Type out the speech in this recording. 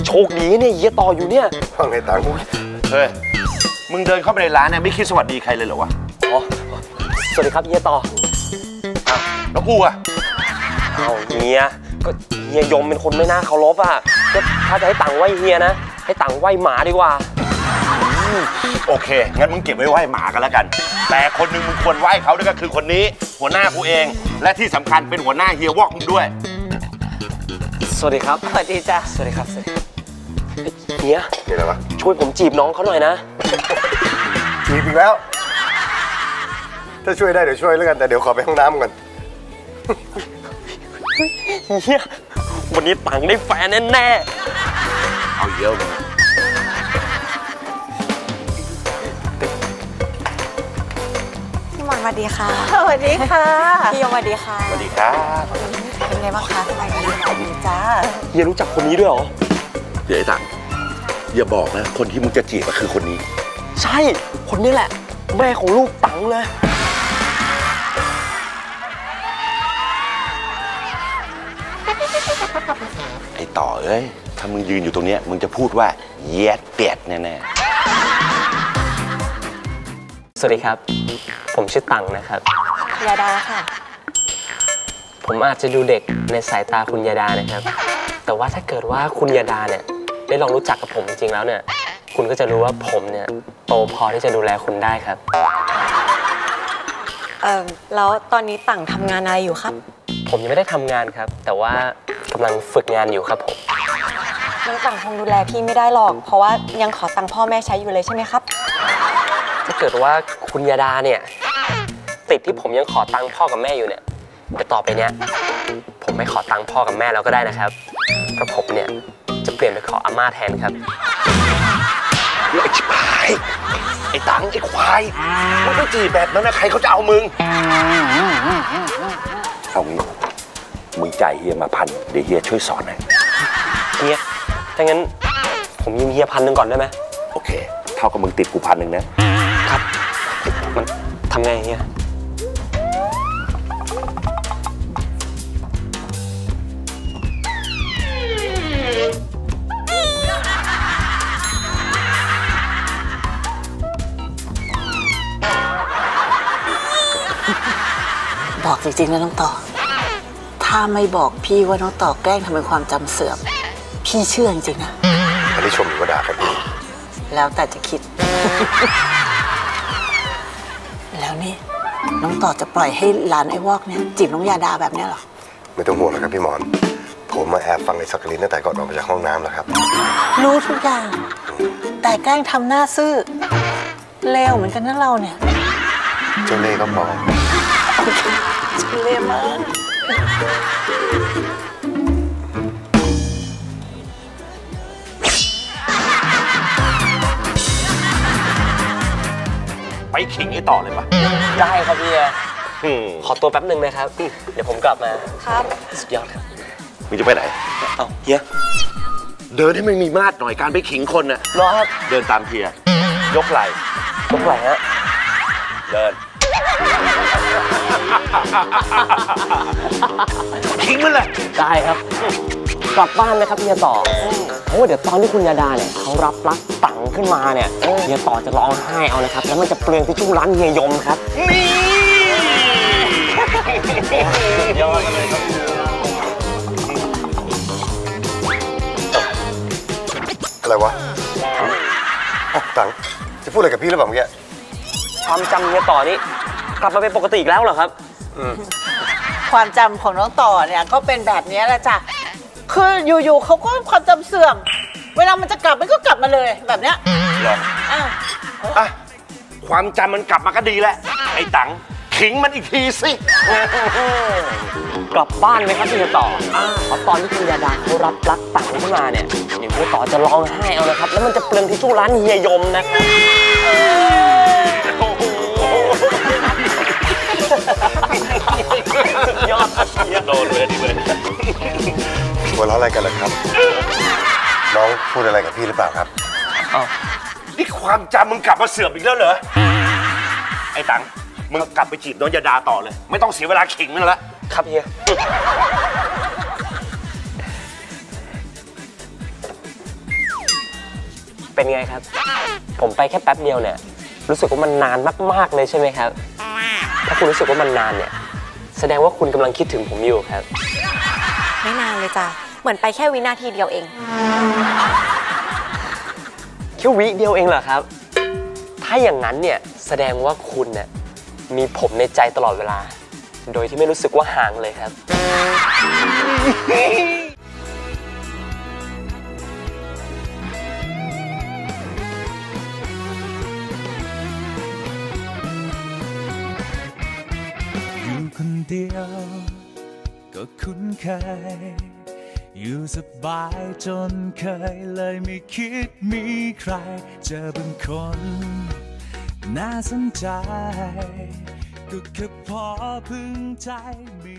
โชคดีเนี่ยเฮียต่ออยู่เนี่ยว่าไงตังเฮ้ยมึงเดินเข้าไปในร้านเนี่ยไม่คิดสวัสดีใครเลยเหรอวะอ๋อสวัสดีครับเฮียต่อแล้วกูอะเอาเฮียก็เฮียยมเป็นคนไม่น่าเคารพอ่ะก็ถ้าจะให้ตังค์ไหวเฮียนะให้ตังค์ไหวหมาดีกว่าโอเคงั้นมึงเก็บไว้ไหว้หมากันแล้วกันแต่คนหนึ่งมึงควรไหว้เขาด้วยก็คือคนนี้หัวหน้ากูเองและที่สำคัญเป็นหัวหน้าเฮียวอกมึงด้วยสวัสดีครับสวัสดีจ้าสวัสดีครับเฮียนี่อะไรวะช่วยผมจีบน้องเขาหน่อยนะจีบอีกแล้วถ้าช่วยได้เดี๋ยวช่วยแล้วกันแต่เดี๋ยวขอไปห้องน้ำก่อนเฮียวันนี้ตังได้แฟนแน่เอาเยอะเลยพี่มอนสวัสดีค่ะสวัสดีค่ะพี่ยมสวัสดีค่ะสวัสดีครับเป็นไงบ้างคะสบายดีจ้าเฮียรู้จักคนนี้ด้วยเหรอเดี๋ยวไอ้ตังอย่าบอกนะคนที่มึงจะจีบก็คือคนนี้ใช่คนนี้แหละแม่ของลูกตังเลยไอ้ต่อเอ้ยถ้ามึงยืนอยู่ตรงนี้มึงจะพูดว่าเย็ดเปียดแน่สวัสดีครับผมชื่อตังนะครับยาดาค่ะผมอาจจะดูเด็กในสายตาคุณยาดานะครับแต่ว่าถ้าเกิดว่าคุณยาดาเนี่ยได้ลองรู้จักกับผมจริงๆแล้วเนี่ยคุณก็จะรู้ว่าผมเนี่ยโตพอที่จะดูแลคุณได้ครับแล้วตอนนี้ตังทำงานอะไรอยู่ครับผมยังไม่ได้ทำงานครับแต่ว่ากำลังฝึกงานอยู่ครับผมน้องตังคงดูแลพี่ไม่ได้หรอกเพราะว่ายังขอตังพ่อแม่ใช้อยู่เลยใช่ไหมครับถ้าเกิดว่าคุณยาดาเนี่ยติดที่ผมยังขอตังพ่อกับแม่อยู่เนี่ยแต่ต่อไปเนี้ยผมไม่ขอตังพ่อกับแม่แล้วก็ได้นะครับเพราะผมเนี่ยจะเปลี่ยนไปขออาม่าแทนครับไอ้ชิบหายไอ้ตังไอ้ควายมึงไปจีบแบบนั้นนะใครเขาจะเอามึงเอางี้มึงจ่ายเฮียมา1,000เดี๋ยวเฮียช่วยสอนหน่อยเฮียถ้างั้นผมยืมเฮีย1,000ก่อนได้ไหมโอเคเท่ากับมึงติดกู1,000นะครับมันทำไงเฮียบอกจริงๆนะน้องต่อถ้าไม่บอกพี่ว่าน้องต่อแกล้งทำเป็นความจำเสื่อมพี่เชื่อจริงๆนะอันนี้ชมหรือว่าด่าครับพี่แล้วแต่จะคิด แล้วนี่น้องต่อจะปล่อยให้หลานไอ้วอกเนี่ยจีบน้องยาดาแบบนี้หรอไม่ต้องห่วงแล้วครับพี่หมอนผมมาแอบฟังไอ้สักกลินตั้งแต่ก่อนออกมาจากห้องน้ำแล้วครับรู้ทุกอย่างแต่แกล้งทำหน้าซื่อเลวเหมือนกันนะเราเนี่ยเจ้าเล่ห์ก็พอเล่ห์มากไปขิงไอ้ต่อเลยปะได้ครับพี่ขอตัวแป๊บหนึ่งนะครับเดี๋ยวผมกลับมาครับสุดยอดครับมึงจะไปไหนเอาเฮียเดินให้มันมีมาตรหน่อยการไปขิงคนน่ะรอครับเดินตามเฮียยกไหล่ฮะเดินขิงมันเลยได้ครับกลับบ้านนะครับเฮียต่อเพราะว่าเดี๋ยวตอนที่คุณยาดาเนี่ยเขารับรักตังขึ้นมาเนี่ยเฮียต่อจะร้องไห้เอานะครับแล้วมันจะเปลืองทิชชู่ร้านเฮียยมครับนี่ยอดเลยครับอะไรวะตังจะพูดอะไรกับพี่หรือเปล่าเมื่อกี้ความจำเฮียต่อนี่กลับมาเป็นปกติอีกแล้วเหรอครับความจำของน้องต่อเนี่ยก็เป็นแบบนี้แหละจ้ะคืออยู่ๆเขาก็ความจำเสื่อมเวลามันจะกลับมันก็กลับมาเลยแบบเนี้ยหรอความจำมันกลับมาก็ดีแล้วไอ้ตังขิงมันอีกทีสิกลับบ้านไหมครับเฮียต่อเพราะตอนที่คุณยาดาเขารับรักตังขึ้นมาเนี่ยเดี๋ยวเฮียต่อจะร้องไห้เอานะครับแล้วมันจะเปลืองทิชชู่ร้านเฮียยมนะครับยอดโดนเลยดิเลยหัวเราะอะไรกันล่ะครับน้องพูดอะไรกับพี่หรือเปล่าครับนี่ความจำมึงกลับมาเสื่อมอีกแล้วเหรอไอ้ตังมึงกลับไปจีบน้องยาดาต่อเลยไม่ต้องเสียเวลาขิงมันแล้วครับเฮียเป็นไงครับ ผมไปแค่แป๊บเดียวเนี่ยรู้สึกว่ามันนานมากๆเลยใช่ไหมครับถ้าคุณรู้สึกว่ามันนานเนี่ยแสดงว่าคุณกำลังคิดถึงผมอยู่ครับไม่นานเลยจ้ะเหมือนไปแค่วินาทีเดียวเองแค่วิเดียวเองเหรอครับ ถ้าอย่างนั้นเนี่ยแสดงว่าคุณเนี่ยมีผมในใจตลอดเวลา โดยที่ไม่รู้สึกว่าห่างเลยครับอยู่คนเดียวก็คุ้นเคยอยู่สบายจนเคยเลยไม่คิดมีใครเจอบางคนน่าสนใจก็แค่พอพึงใจไม่